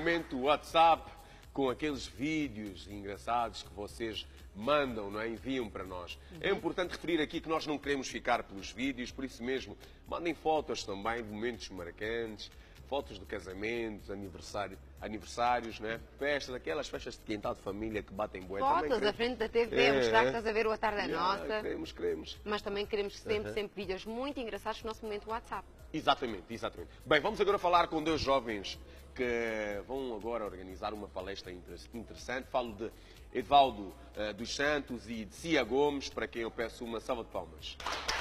diariamente o WhatsApp com aqueles vídeos engraçados que vocês mandam, não é? Enviam para nós. É importante referir aqui que nós não queremos ficar pelos vídeos, por isso mesmo, mandem fotos também de momentos marcantes, fotos de casamentos, aniversários, né? Festas, aquelas festas de quintal de família que batem bué. Fotos à frente da TV, mostrar que estás a ver o A Tarde é Nossa. Queremos. Mas também queremos sempre vídeos muito engraçados no nosso momento WhatsApp. Exatamente. Bem, vamos agora falar com dois jovens que vão agora organizar uma palestra interessante. Falo de Edvaldo dos Santos e de Cia Gomes, para quem eu peço uma salva de palmas.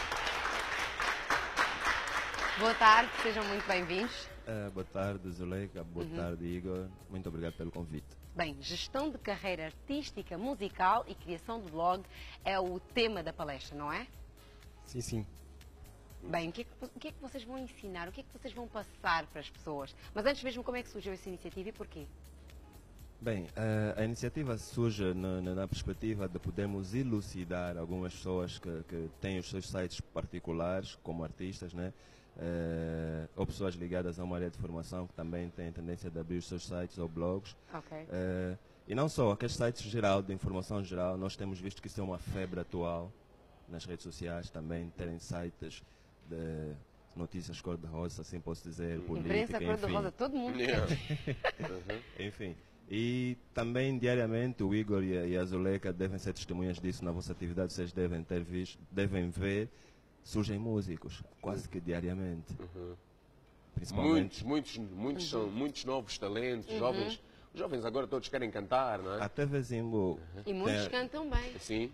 Boa tarde, sejam muito bem-vindos. Boa tarde, Zuleika. Boa tarde, Igor. Muito obrigado pelo convite. Bem, gestão de carreira artística, musical e criação de blog é o tema da palestra, não é? Sim. Bem, o que é que vocês vão ensinar? O que é que vocês vão passar para as pessoas? Mas antes mesmo, como é que surgiu essa iniciativa e porquê? Bem, a iniciativa surge na perspectiva de podermos elucidar algumas pessoas que têm os seus sites particulares, como artistas, né? Ou pessoas ligadas a uma área de formação que também têm tendência de abrir os seus sites ou blogs. Ok. E não só, aqueles sites geral, de informação geral, nós temos visto que isso é uma febre atual nas redes sociais, também terem sites de notícias cor-de-rosa, assim posso dizer, política, Imprensa cor-de-rosa, todo mundo. Enfim. E também diariamente o Igor e a Zuleika devem ser testemunhas disso na vossa atividade, vocês devem ver, surgem músicos, quase que diariamente. Principalmente. Muitos novos talentos, jovens. Os jovens agora todos querem cantar, não é? Até Vezimbo. E muitos cantam bem. Sim.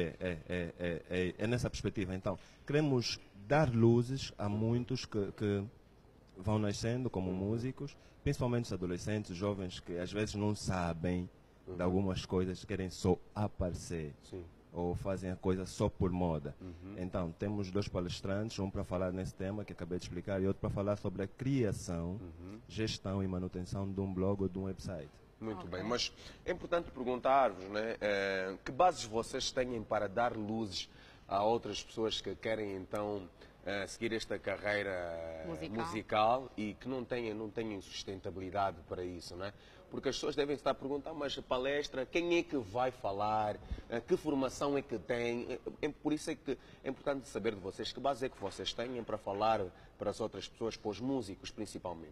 É nessa perspectiva. Então, queremos dar luzes a muitos que vão nascendo como músicos, principalmente os adolescentes, os jovens que às vezes não sabem de algumas coisas, querem só aparecer. Sim. Ou fazem a coisa só por moda. Então, temos dois palestrantes, um para falar nesse tema que acabei de explicar e outro para falar sobre a criação, gestão e manutenção de um blog ou de um website. Muito bem, mas é importante perguntar-vos, né, que bases vocês têm para dar luzes a outras pessoas que querem então seguir esta carreira musical e que não tenham sustentabilidade para isso, né? Porque as pessoas devem estar a perguntar, mas a palestra, quem é que vai falar? Que formação é que tem? Por isso é que é importante saber de vocês que base é que vocês têm para falar para as outras pessoas, para os músicos principalmente.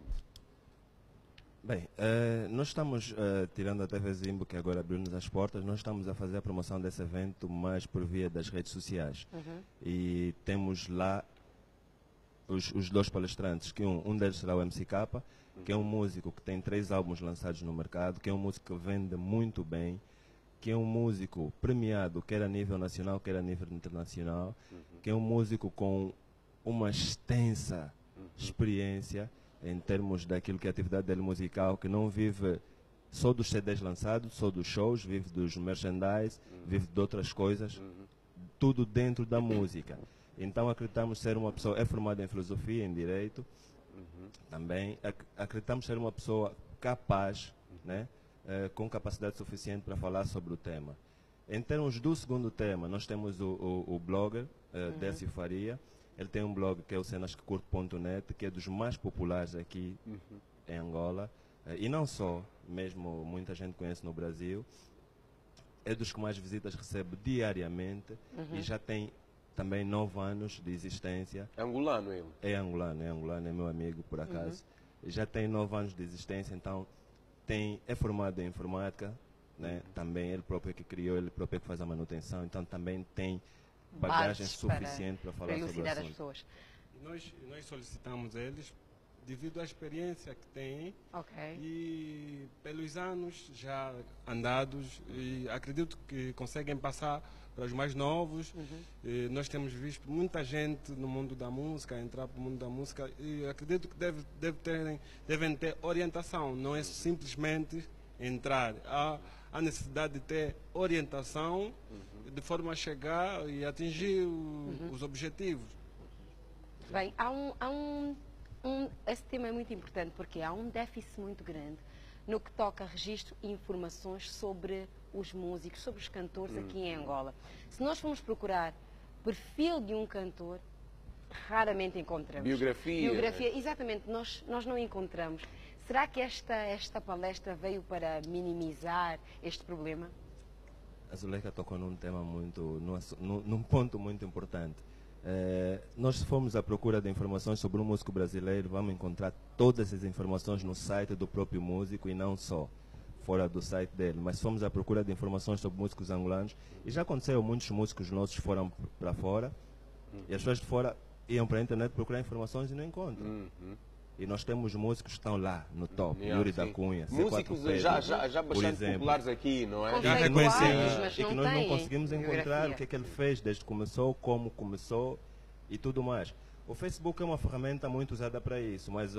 Bem, nós estamos, tirando a TV Zimbo, que agora abriu-nos as portas, nós estamos a fazer a promoção desse evento mais por via das redes sociais. E temos lá os dois palestrantes, que um deles será o MC K, que é um músico que tem 3 álbuns lançados no mercado, que é um músico que vende muito bem, que é um músico premiado, quer a nível nacional, quer a nível internacional, que é um músico com uma extensa experiência em termos daquilo que é a atividade dele musical, que não vive só dos CDs lançados, só dos shows, vive dos merchandise, vive de outras coisas, tudo dentro da música. Então acreditamos ser uma pessoa, é formada em filosofia, em direito, também acreditamos ser uma pessoa capaz, né, com capacidade suficiente para falar sobre o tema. Em termos do segundo tema, nós temos o blogger, Décio Faria. Ele tem um blog que é o cenasquecurto.net, que é dos mais populares aqui em Angola. E não só, mesmo muita gente conhece no Brasil. É dos que mais visitas recebe diariamente e já tem também 9 anos de existência. É angolano ele? É angolano, é meu amigo por acaso. Já tem 9 anos de existência, então é formado em informática, né? Também ele próprio que criou, ele próprio que faz a manutenção, então também tem bagagem suficiente para falar sobre o assunto. As pessoas. Nós solicitamos eles devido à experiência que têm e pelos anos já andados, e acredito que conseguem passar para os mais novos. Nós temos visto muita gente no mundo da música, entrar para o mundo da música, e acredito que devem ter orientação, não é simplesmente entrar. Há necessidade de ter orientação de forma a chegar e atingir os objetivos. Bem, esse tema é muito importante porque há um déficit muito grande no que toca a registro e informações sobre os músicos, sobre os cantores aqui em Angola. Se nós formos procurar perfil de um cantor, raramente encontramos. Biografia. Biografia, exatamente, nós não encontramos. Será que esta palestra veio para minimizar este problema? A Zuleika tocou num tema num ponto muito importante. Nós, se formos à procura de informações sobre o músico brasileiro, vamos encontrar todas as informações no site do próprio músico e não só fora do site dele. Mas se formos à procura de informações sobre músicos angolanos, e já aconteceu, muitos músicos nossos foram para fora, e as pessoas de fora iam para a internet procurar informações e não encontram. E nós temos músicos que estão lá, no top, Yuri da Cunha, músicos já bastante populares aqui, não é? Já reconhecidos, e que nós não conseguimos encontrar o que é que ele fez desde que começou, como começou e tudo mais. O Facebook é uma ferramenta muito usada para isso, mas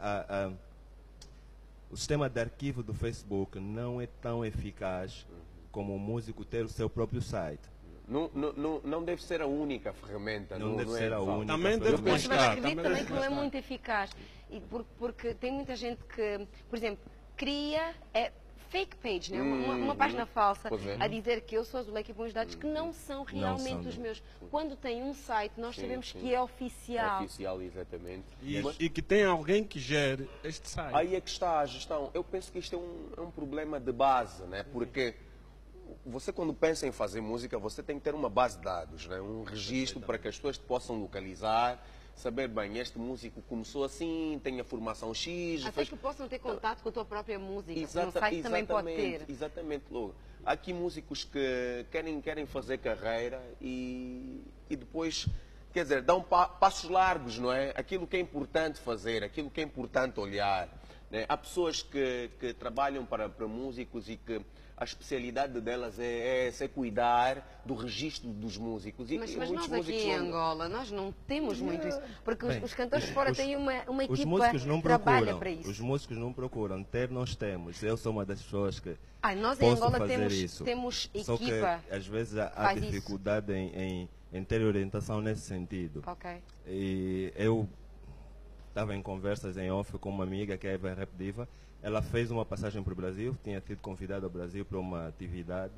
o sistema de arquivo do Facebook não é tão eficaz como o músico ter o seu próprio site. Não deve ser a única ferramenta. Não deve ser a única. Também deve Mas estar. acredito também que não é muito eficaz. E porque tem muita gente que, por exemplo, cria fake page, né? Uma página falsa, a dizer que eu sou a Zuleika e põe os dados que não são realmente os meus. Quando tem um site, nós sabemos que é oficial. É oficial, exatamente. E que tem alguém que gere este site. Aí é que está a gestão. Eu penso que isto é um problema de base, né? Porque você, quando pensa em fazer música, você tem que ter uma base de dados, né? Um registro para que as pessoas te possam localizar, saber, bem, este músico começou assim, tem a formação X... Até que possam ter contato com a tua própria música, no site também pode ter. Exatamente, logo. Há aqui músicos que querem fazer carreira e depois, quer dizer, dão passos largos, não é? Aquilo que é importante fazer, aquilo que é importante olhar. Né? Há pessoas que trabalham para músicos e que a especialidade delas é cuidar do registro dos músicos. Mas nós aqui em Angola, nós não temos muito isso, porque os cantores de fora têm uma equipa que trabalha para isso. Os músicos não procuram, nós temos. Eu sou uma das pessoas que nós em Angola temos temos equipa. Só que às vezes há dificuldade em ter orientação nesse sentido. Okay. E eu estava em conversas em off com uma amiga que é a Rap Diva. Ela fez uma passagem para o Brasil, tinha sido convidada ao Brasil para uma atividade.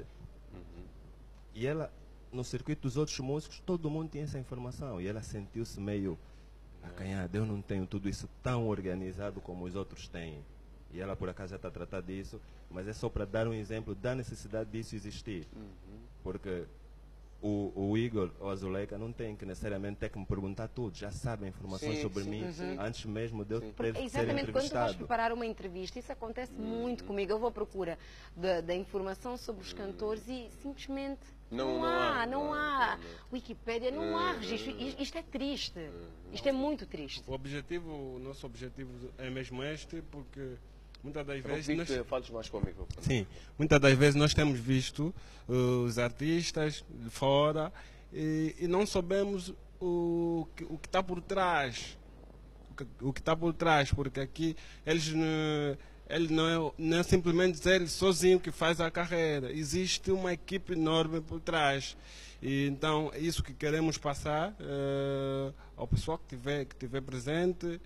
E ela, no circuito dos outros músicos, todo mundo tinha essa informação. E ela sentiu-se meio acanhada. Eu não tenho tudo isso tão organizado como os outros têm. E ela, por acaso, já está a tratar disso. Mas é só para dar um exemplo da necessidade disso existir. Porque o Igor ou a Zuleika não tem que necessariamente ter que me perguntar tudo, já sabem informações sobre mim antes mesmo de eu ser entrevistado. Exatamente, quando tu vais preparar uma entrevista, isso acontece muito comigo. Eu vou à procura da informação sobre os cantores e simplesmente não há Wikipédia, não há registro. Isto é triste, isto é muito triste. O nosso objetivo é mesmo este, porque muitas das vezes fales mais comigo. Sim, muitas das vezes nós temos visto os artistas de fora e não sabemos o que está por trás. O que está por trás, porque aqui ele não é simplesmente ele sozinho que faz a carreira. Existe uma equipe enorme por trás. E então é isso que queremos passar ao pessoal que tiver presente,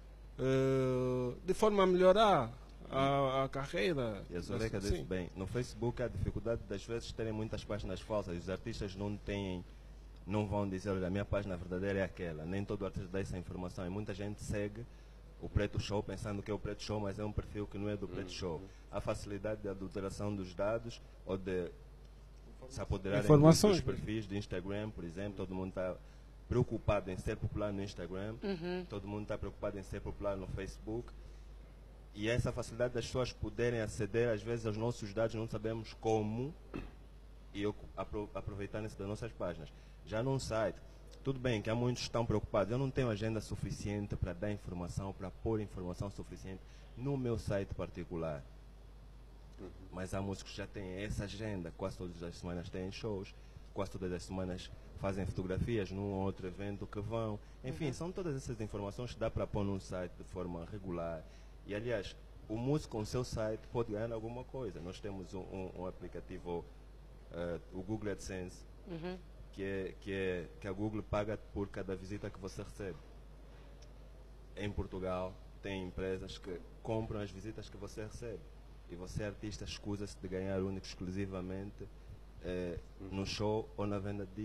de forma a melhorar a carreira. E a Zuleika disse bem, no Facebook há dificuldade das vezes terem muitas páginas falsas. Os artistas não vão dizer, olha, a minha página verdadeira é aquela. Nem todo artista dá essa informação. E muita gente segue o Preto Show pensando que é o Preto Show, mas é um perfil que não é do Preto Show. Há facilidade de adulteração dos dados ou de se apoderarem dos perfis de Instagram, por exemplo. Todo mundo está preocupado em ser popular no Instagram. Todo mundo está preocupado em ser popular no Facebook. E essa facilidade das pessoas poderem aceder, às vezes, aos nossos dados, não sabemos como, e aproveitarem-se das nossas páginas. Já num site, tudo bem que há muitos que estão preocupados. Eu não tenho agenda suficiente para dar informação, para pôr informação suficiente no meu site particular. Mas há músicos que já têm essa agenda, quase todas as semanas têm shows, quase todas as semanas fazem fotografias num ou outro evento que vão. Enfim, são todas essas informações que dá para pôr num site de forma regular. E, aliás, o músico com o seu site pode ganhar alguma coisa. Nós temos um aplicativo, o Google AdSense, que a Google paga por cada visita que você recebe. Em Portugal, tem empresas que compram as visitas que você recebe. E você, artista, escusa-se de ganhar único exclusivamente no show ou na venda de disco.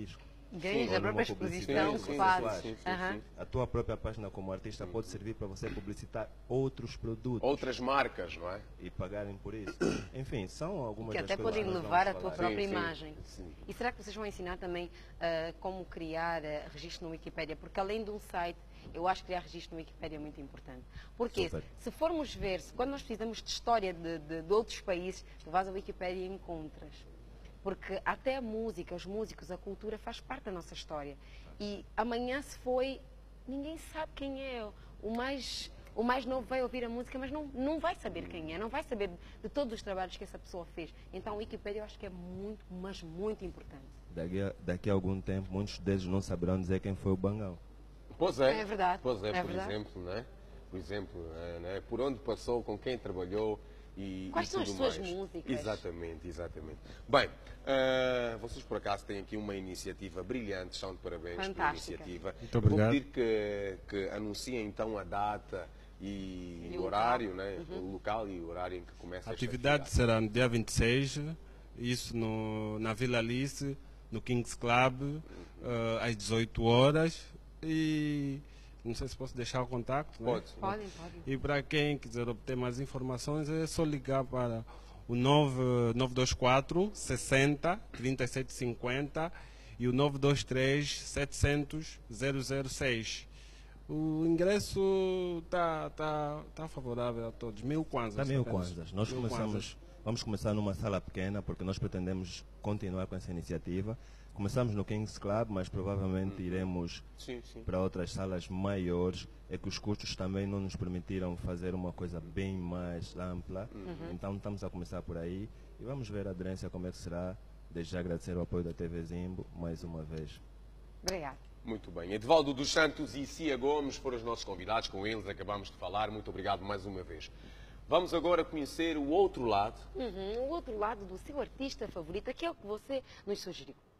Ganhas a própria exposição que fazes. A tua própria página como artista pode servir para você publicitar outros produtos. Outras marcas, não é? E pagarem por isso. Enfim, são algumas que das até coisas podem que levar a vamos tua falar. própria imagem. E será que vocês vão ensinar também como criar registro no Wikipédia? Porque além de um site, eu acho que criar registro no Wikipédia é muito importante. Porque se formos ver, quando nós precisamos de história de outros países, tu vais ao Wikipédia e encontras. Porque até a música, os músicos, a cultura faz parte da nossa história. E amanhã se foi, ninguém sabe quem é. O mais novo vai ouvir a música, mas não vai saber quem é, não vai saber de todos os trabalhos que essa pessoa fez. Então o Wikipédia eu acho que é muito, mas muito importante. Daqui a algum tempo, muitos deles não saberão dizer quem foi o Bangão. Pois é. É verdade. Pois é, por verdade. exemplo, né? Por exemplo, né? Por onde passou, com quem trabalhou. Quais são as suas músicas? Exatamente, exatamente. Bem, vocês por acaso têm aqui uma iniciativa brilhante, estão de parabéns pela iniciativa. Muito obrigado. Vou pedir que anunciem então a data e o horário, né? O local e o horário em que começa a atividade. Será no dia 26, isso na Vila Alice, no Kings Club, às 18 horas. E não sei se posso deixar o contacto. Pode. Né? Pode. E para quem quiser obter mais informações, é só ligar para o 924 60 37 50 e o 923 700 006. O ingresso tá favorável a todos. 1000 kwanzas. Está 1000 kwanzas. Nós vamos começar numa sala pequena, porque nós pretendemos continuar com essa iniciativa. Começamos no Kings Club, mas provavelmente iremos para outras salas maiores. É que os custos também não nos permitiram fazer uma coisa bem mais ampla. Então estamos a começar por aí e vamos ver a aderência como é que será. Desde já agradecer o apoio da TV Zimbo mais uma vez. Obrigada. Muito bem. Edvaldo dos Santos e Cia Gomes foram os nossos convidados, com eles acabamos de falar. Muito obrigado mais uma vez. Vamos agora conhecer o outro lado. O outro lado do seu artista favorito, aquele que você nos sugeriu.